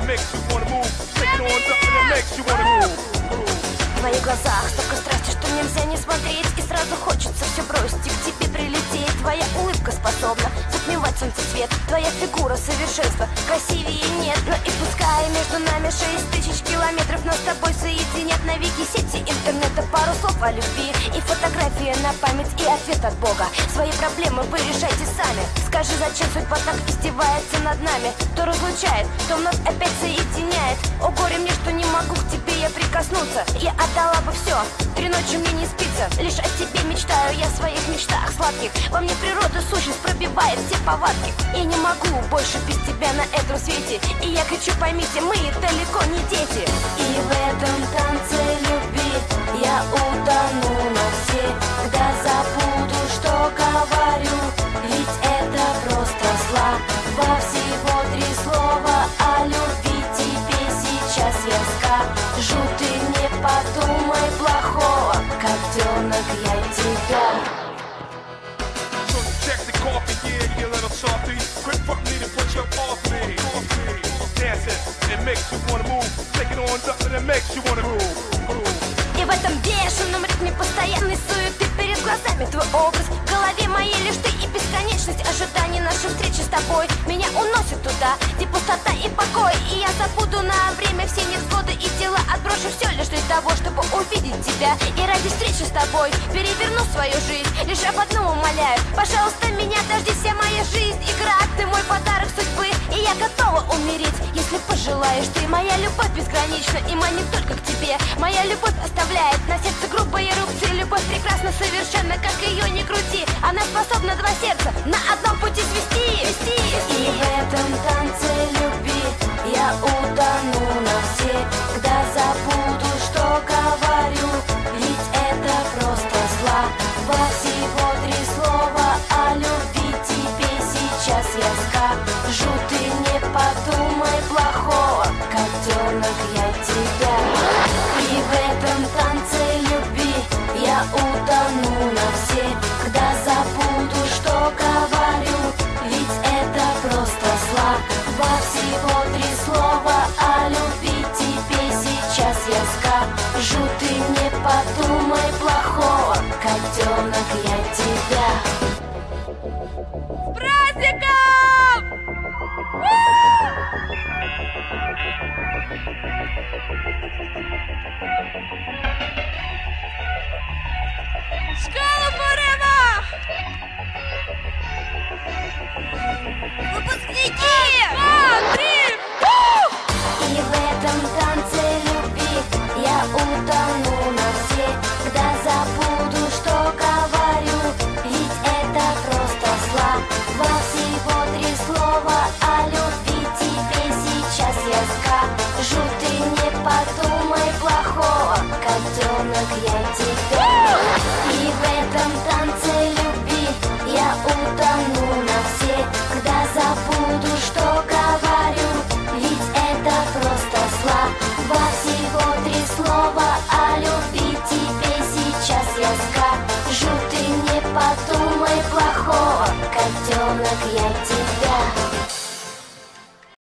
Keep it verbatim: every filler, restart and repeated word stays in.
В твоих глазах столько страсти, что нельзя не смотреть, и сразу хочется все бросить и к тебе прилететь. Твоя улыбка способна затмевать солнце свет, твоя фигура совершенства, красивее нет. Но и пускай между нами шесть тысяч километров, нас с тобой соединят навеки сети интернета. Пару слов о любви и фотографии на память, и ответ от Бога. Свои проблемы вы решайте сами. Скажи, зачем судьба так издевается над нами? То разлучает, то вновь опять соединяет. О горе мне, что не могу к тебе я прикоснуться. Я отдала бы все, три ночи мне не спится. Лишь о тебе мечтаю я в своих мечтах сладких. Во мне природа сущность пробивает все повадки. Я не могу больше без тебя на этом свете. И я кричу, поймите, мы далеко не дети. И в этом танце любви я утону навсегда. Забуду, что говорю, ведь это просто слова. Всего три слова о любви тебе сейчас я скажу. Ты не подумай плохого, как тёнок я тебя. Check the coffee, yeah, you little softy. Quick fuck me to put your off me. Dancing, it makes you wanna move. Take it on up and it makes you wanna move. И в этом бешеном ритме постоянной суеты перед глазами твой образ, в голове моей лишь ты и бесконечность ожиданий нашей встречи с тобой. Меня уносит туда, где пустота и покой, и я забуду на время все невзгоды и дела. Отброшу все лишь для того, чтобы увидеть тебя. И ради встречи с тобой переверну свою жизнь. Лишь об одном умоляю, пожалуйста, меня дожди, вся моя жизнь игра. Ты мой подарок судьбы, и я готова умереть, если пожелаешь ты. Моя любовь безгранична и манит только к тебе. Моя любовь оставляет на сердце грубые рубцы. Любовь прекрасна совершенно, как ее не крути. Она способна два сердца на одном пути свести, свести. И в этом танце любви я утону навсегда. Забуду, что говорю, ведь это просто слова. Всего три слова о любви тебе сейчас я скажу. Ты не подумай плохого, как тёнок я тебя. И в этом танце любви я утону навсегда. Забуду, что говорю, ведь это просто слова. Всего три слова о любви тебе сейчас я скажу. Ты не подумай плохого, как тёнок я тебя. С праздником! Школа Форева! Выпускники! Два, три, пу! И в этом танце любви я утону навсегда. Забуду, что говорю, ведь это просто слова. Всего три слова о любви тебе сейчас я скажу. Ты не подумай плохого, как тёнок я тебя.